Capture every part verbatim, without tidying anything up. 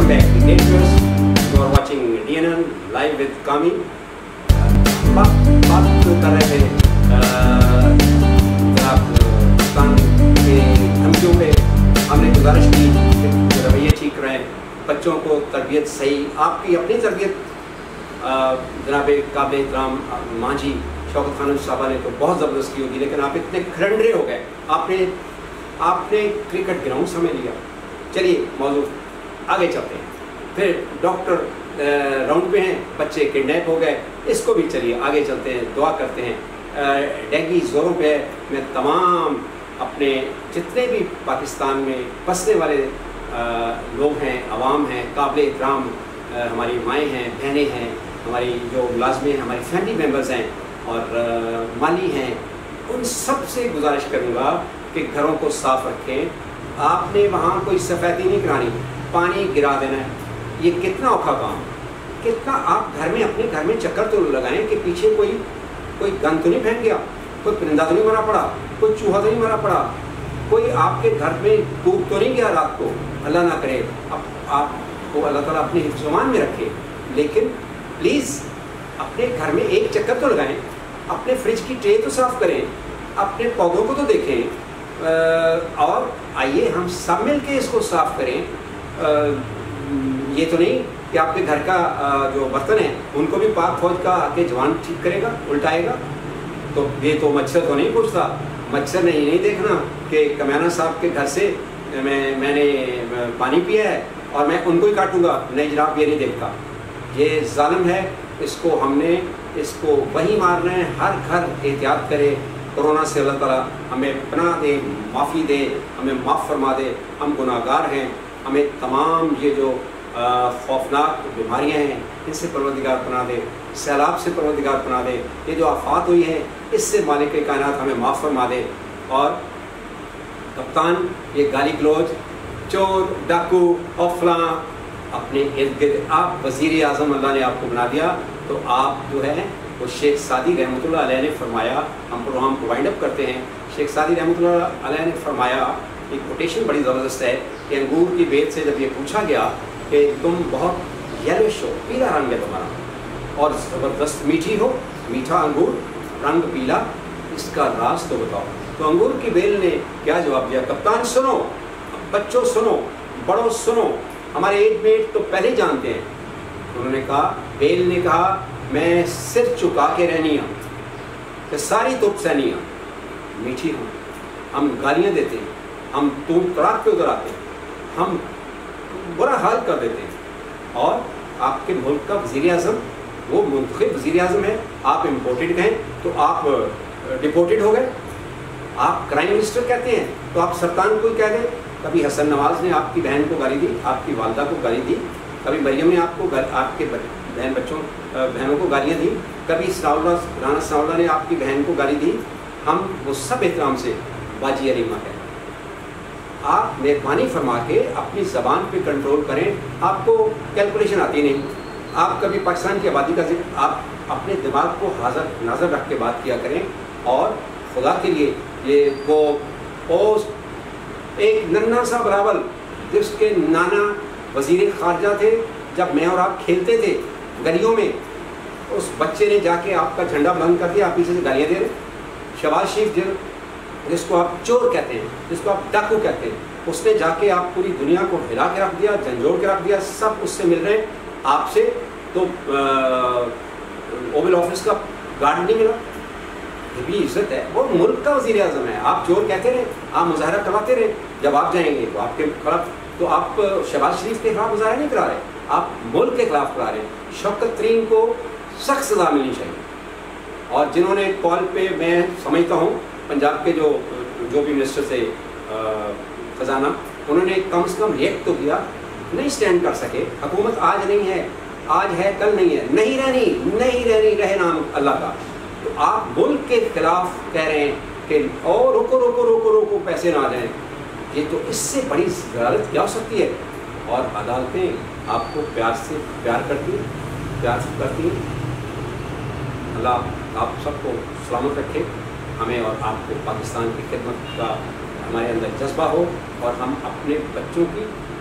Welcome back to Daters. You are watching D N N live with Kami. बात बात कर रहे थे जनाब पाकिस्तान के धमकियों पे। हमने गुजारिश की कि रवैये ठीक रहें, बच्चों को तरबियत सही, आपकी अपनी तरबियत जनाब काबिल एहतराम मांझी शौकत खानम साहबा ने तो बहुत ज़बरदस्त की होगी, लेकिन आप इतने खरंडरे हो गए, आपने आपने क्रिकेट ग्राउंड समझ लिया। चलिए मौजूद आगे चलते हैं। फिर डॉक्टर राउंड पे हैं, बच्चे किडनैप हो गए, इसको भी चलिए आगे चलते हैं, दुआ करते हैं। डेंगी ज़ोरों पे है। मैं तमाम अपने जितने भी पाकिस्तान में बसने वाले लोग हैं, अवाम हैं, काबिल एहतराम हमारी माएँ हैं, बहनें हैं, हमारी जो मुलाजमें हैं, हमारी फैमिली मेम्बर्स हैं और माली हैं, उन सब से गुजारिश करूँगा कि घरों को साफ़ रखें। आपने वहाँ कोई सफ़ेदी नहीं करानी, पानी गिरा देना है, ये कितना औखा काम, कितना आप घर में अपने घर में चक्कर तो लगाएं कि पीछे कोई कोई गन तो नहीं फेंक गया, कोई परिंदा तो नहीं मरा पड़ा, कोई चूहा तो नहीं मरा पड़ा, कोई आपके घर में कूद तो नहीं गया रात को, अल्लाह ना करे। अब आपको अल्लाह ताला अपने हिफ्ज़-ओ-अमान में रखे, लेकिन प्लीज़ अपने घर में एक चक्कर तो लगाएं, अपने फ्रिज की ट्रे तो साफ़ करें, अपने पौधों को तो देखें, और आइए हम सब मिल के इसको साफ़ करें। ये तो नहीं कि आपके घर का जो बर्तन है उनको भी पाक फौज का आके जवान ठीक करेगा, उल्टाएगा। तो ये तो मच्छर तो नहीं पूछता, मच्छर ने ये नहीं देखना कि कमाना साहब के घर से मैं मैंने पानी पिया है और मैं उनको ही काटूंगा, नहीं जनाब ये नहीं देखता। ये जालिम है, इसको हमने इसको वही मारना है। हर घर एहतियात करे, कोरोना से अल्लाह ताला हमें पनाह दे, माफ़ी दे, हमें माफ़ फरमा दे। हम गुनाहगार हैं, हमें तमाम ये जो खौफनाक बीमारियां हैं इनसे परवरदिगार पनाह दे, सैलाब से परवरदिगार पनाह दे, ये जो आफात हुई हैं इससे मालिक कायनात हमें माफ़ फरमा दे। और कप्तान ये गाली गलौज, चोर, डाकू और फलां अपने इर्द गिर्द, आप वज़ीर आज़म अल्लाह ने आपको बना दिया, तो आप जो है वो शेख सादी रहमतुल्लाह अलैह ने फरमाया, हम प्रोग्राम को वाइंड अप करते हैं। शेख सादी रहमतुल्लाह अलैह ने फरमाया, एक कोटेशन बड़ी ज़बरदस्त है कि अंगूर की बेल से जब ये पूछा गया कि तुम बहुत येलोइश हो, पीला रंग है तुम्हारा और ज़बरदस्त मीठी हो, मीठा अंगूर रंग पीला, इसका राज तो बताओ। तो अंगूर की बेल ने क्या जवाब दिया? कप्तान सुनो, बच्चों सुनो, बड़ों सुनो, हमारे एज मेट तो पहले ही जानते हैं। उन्होंने कहा, बेल ने कहा, मैं सिर चुका के रहनी हूँ कि सारी तुप सहनी हूँ, मीठी हूँ, हम गालियाँ देते हैं, हम तुम तड़ाक पे उतर आते हैं, हम बुरा हाल कर देते हैं। और आपके मुल्क का वज़ीर आज़म वो मुंतखब वज़ीर आज़म है, आप इम्पोर्टेड कहें तो आप डिपोर्टेड हो गए। आप प्राइम मिनिस्टर कहते हैं तो आप सरतान को ही कह दें। कभी हसन नवाज ने आपकी बहन को गाली दी, आपकी वालदा को गाली दी, कभी मरियम ने आपको आपके बहन बच्चों बहनों को गालियाँ दी, कभी सनाउल्ला राना सनाउल्ला ने आपकी बहन को गाली दी। हम वो सब एहतराम से बाजी अरीमा कहते हैं। आप मेहरबानी फरमा के अपनी ज़बान पे कंट्रोल करें। आपको कैलकुलेशन आती नहीं, आप कभी पाकिस्तान की आबादी का जिक्र, आप अपने दिमाग को हाज़र नाज़र रख के बात किया करें। और खुदा के लिए ये वो पोस्ट एक नन्ना सा बराबर जिसके नाना वज़ीर ख़ारजा थे, जब मैं और आप खेलते थे गलियों में, उस बच्चे ने जाके आपका झंडा बुलंद कर दिया, आप पीछे से गालियाँ दे रहे। शहबाज शरीफ जिन जिसको आप चोर कहते हैं, जिसको आप डाकू कहते हैं, उसने जाके आप पूरी दुनिया को हिला के रख दिया, झंझोड़ के रख दिया, सब उससे मिल रहे हैं। आपसे तो ओवल ऑफिस का गार्ड नहीं मिला, ये भी इज्जत है, वो मुल्क का वज़ीर आज़म है। आप चोर कहते रहे, आप मुजाहरा करवाते रहे, जब आप जाएंगे तो आपके खिलाफ, तो आप शहबाज शरीफ के खिलाफ मुजाहरा नहीं करा रहे, आप मुल्क के खिलाफ करा रहे हैं। शौकत तरीन को सख्त सज़ा मिलनी चाहिए। और जिन्होंने कॉल पे, मैं समझता हूँ पंजाब के जो जो भी मिनिस्टर थे ख़जाना, उन्होंने कम से कम रिएक्ट तो किया, नहीं स्टैंड कर सके। हुकूमत आज नहीं है, आज है कल नहीं है, नहीं रहनी, नहीं रहनी, रहे नाम अल्लाह का। तो आप मुल्क के खिलाफ कह रहे हैं कि ओ रोको रोको रोको रोको पैसे ना जाएं, ये तो इससे बड़ी ज़लालत क्या हो सकती है। और अदालतें आपको प्यार से प्यार करती हैं, प्यार से करती हैं। अल्लाह आप सबको सलामत रखे, हमें और आपको पाकिस्तान की खिदमत का हमारे अंदर जज्बा हो, और हम अपने बच्चों की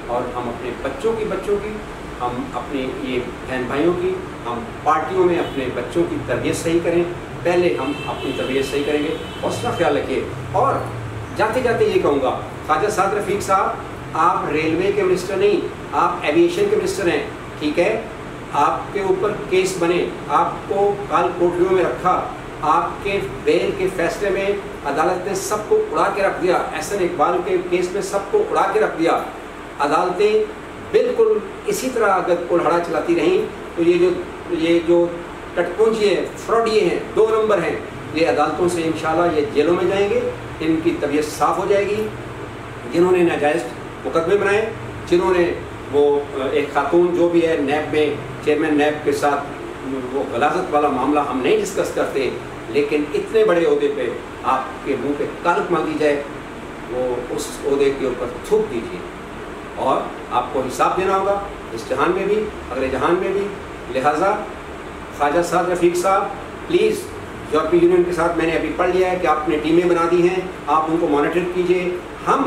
اور ہم اپنے بچوں کی بچوں کی ہم اپنے یہ بہن بھائیوں کی ہم پارٹیوں میں اپنے بچوں کی تربیت صحیح کریں. پہلے ہم اپنی تربیت صحیح کریں گے. حوصلہ خیال رکھیے. اور جاتے جاتے یہ کہوں گا خواجہ سعد رفیق صاحب آپ ریلوے کے منسٹر نہیں, آپ ایویشن کے منسٹر ہیں, ٹھیک ہے. آپ کے اوپر کیس بنے, آپ کو کال کوٹریوں میں رکھا, آپ کے بیل کے فیصلے میں عدالت نے سب کو اڑا کے رکھ دیا, احسن اقبال کے کیس میں سب کو اڑا کے رکھ دیا. عدالتیں بالکل اسی طرح اگر کولہڑا چلاتی رہیں تو یہ جو یہ جو کٹپونجی ہیں, فراڈ یہ ہیں, دو نمبر ہیں, یہ عدالتوں سے انشاءاللہ یہ جیلوں میں جائیں گے. ان کی طبیعت صاف ہو جائے گی. جنہوں نے ناجائز مقدمے بنائے, جنہوں نے وہ ایک خاتون جو بھی ہے نیب میں چیئرمین نیب کے ساتھ وہ غلاظت والا معاملہ ہم نہیں ڈسکس کرتے, لیکن اتنے بڑے عہدے پہ آپ کے منہ پہ کلک مانگی جائے, وہ اس عہدے کے اوپر تھوک دیجیے اور آپ کو حساب دینا ہوگا اس جہان میں بھی اگلے جہان میں بھی. لہٰذا خواجہ سعد رفیق صاحب پلیز, یورپی یونین کے ساتھ میں نے ابھی پڑھ لیا ہے کہ آپ نے ٹیمیں بنا دی ہیں, آپ ان کو مانیٹر کیجیے. ہم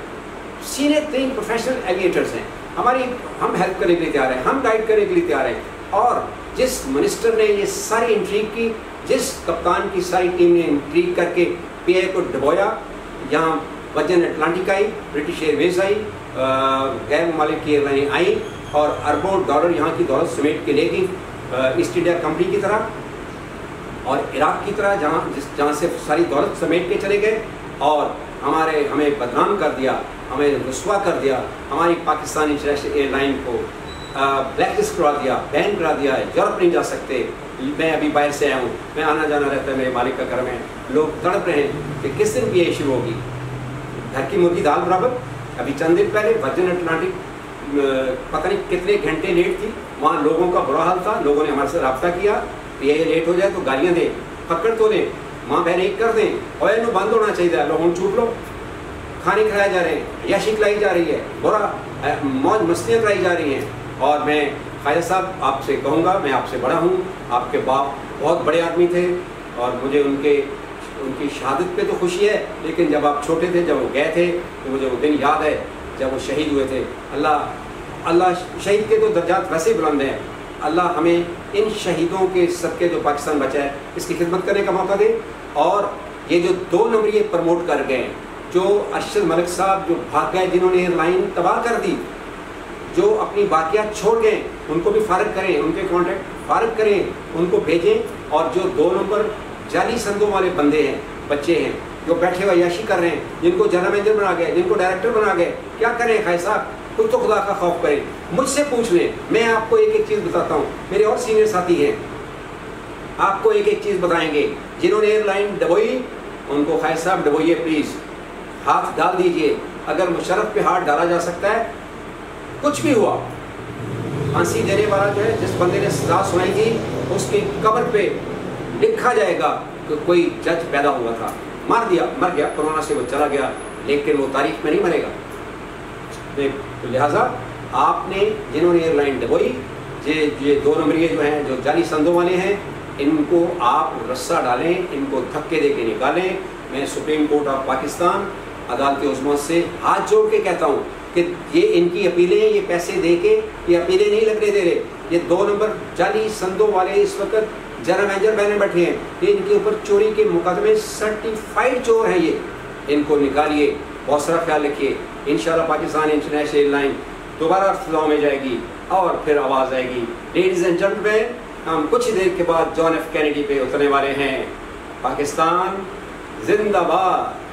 سینئر ترین پروفیشنل ایویٹرز ہیں, ہماری ہم ہیلپ کرنے کے لیے تیار ہیں, ہم گائیڈ کرنے کے لیے تیار ہیں. اور جس منسٹر نے یہ ساری انٹریگ کی, جس کپتان کی ساری ٹیم نے انٹریگ کر کے پی آئی کو ڈبویا, یہاں وجن اٹلانٹک آئی, برٹش ایئر ویز آئی, غیر ممالک کی ایئر لائنیں آئیں اور اربوں ڈالر یہاں کی دولت سمیٹ کے لے گئی ایسٹ انڈیا کمپنی کی طرح اور عراق کی طرح, جہاں جس جہاں سے ساری دولت سمیٹ کے چلے گئے اور ہمارے ہمیں بدنام کر دیا, ہمیں رسوا کر دیا, ہماری پاکستانی انٹرنیشنل ایئر لائن کو بلیک لسٹ کروا دیا, بین کرا دیا, یورپ نہیں جا سکتے. میں ابھی باہر سے آیا ہوں, میں آنا جانا رہتا ہے, میرے مالک کا گھر میں, لوگ تڑپ رہے ہیں کہ کس دن یہ ایشو ہوگی. گھر کی مرغی دال برابر. ابھی چند دن پہلے ورجن اٹلانٹک پتہ نہیں کتنے گھنٹے لیٹ تھی, وہاں لوگوں کا برا حال تھا, لوگوں نے ہمارے سے رابطہ کیا کہ یہ لیٹ ہو جائے تو گالیاں دیں, پکڑ تو لیں, ماں بہن ایک کر دیں, اور انہوں بند ہونا چاہیے, لوگوں چھوٹ لو, کھانے کھلائے جا رہے ہیں, عیاشی کھلائی جا رہی ہے, برا موج مستیاں کرائی جا رہی ہیں. اور میں خواجہ صاحب آپ سے کہوں گا, میں آپ سے بڑا ہوں, آپ کے باپ بہت بڑے آدمی تھے اور مجھے ان کے ان کی شہادت پہ تو خوشی ہے, لیکن جب آپ چھوٹے تھے, جب وہ گئے تھے, تو مجھے وہ دن یاد ہے جب وہ شہید ہوئے تھے. اللہ اللہ شہید کے تو درجات ویسے ہی بلند ہیں, اللہ ہمیں ان شہیدوں کے صدقے جو پاکستان بچا ہے اس کی خدمت کرنے کا موقع دے. اور یہ جو دو نمبر یہ پروموٹ کر گئے, جو ارشد ملک صاحب جو بھاگ گئے, جنہوں نے ایئر لائن تباہ کر دی, جو اپنی باقیات چھوڑ گئے, ان کو بھی فارغ کریں, ان کے کانٹیکٹ فارغ کریں, ان کو بھیجیں. اور جو دو نمبر جعلی سندوں والے بندے ہیں, بچے ہیں, جو بیٹھے ہوئے عیاشی کر رہے ہیں, جن کو جنرل مینیجر بنا گئے, جن کو ڈائریکٹر بنا گئے, کیا کریں خواجہ صاحب, کچھ تو خدا کا خوف کریں. مجھ سے پوچھ لیں, میں آپ کو ایک ایک چیز بتاتا ہوں, میرے اور سینئر ساتھی ہیں, آپ کو ایک ایک چیز بتائیں گے. جنہوں نے ایئر لائن ڈبوئی ان کو خواجہ صاحب ڈبوئیے, پلیز ہاتھ ڈال دیجئے. اگر مشرف پہ ہاتھ ڈالا جا سکتا ہے, کچھ بھی ہوا, پھانسی دینے والا جو ہے, جس بندے نے سزا سنائی تھی, اس کی قبر پہ لکھا جائے گا کہ کوئی جج پیدا ہوا تھا, مار دیا, مر گیا, کورونا سے وہ چلا گیا, لیکن وہ تاریخ میں نہیں مرے گا. لہٰذا آپ نے جنہوں نے ایئر لائن ڈبوئی, یہ دو نمبریے جو ہیں, جو جعلی سندوں والے ہیں, ان کو آپ رسہ ڈالیں, ان کو دھکے دے کے نکالیں. میں سپریم کورٹ آف پاکستان عدالت عظمیٰ سے ہاتھ جوڑ کے کہتا ہوں کہ یہ ان کی اپیلیں, یہ پیسے دے کے یہ اپیلیں نہیں لگنے دے رہے. یہ دو نمبر جعلی سندوں والے اس وقت جنرل مینیجر بنے بیٹھے ہیں, یہ ان کے اوپر چوری کے مقدمے سرٹیفائڈ چور ہیں, یہ ان کو نکالیے. بہت سارا خیال رکھیے. انشاءاللہ پاکستان انٹرنیشنل ایئر لائن دوبارہ فضاؤں میں جائے گی اور پھر آواز آئے گی. لیڈیز اینڈ جنٹلمین, ہم کچھ دیر کے بعد جان ایف کینیڈی پہ اترنے والے ہیں. پاکستان زندہ باد.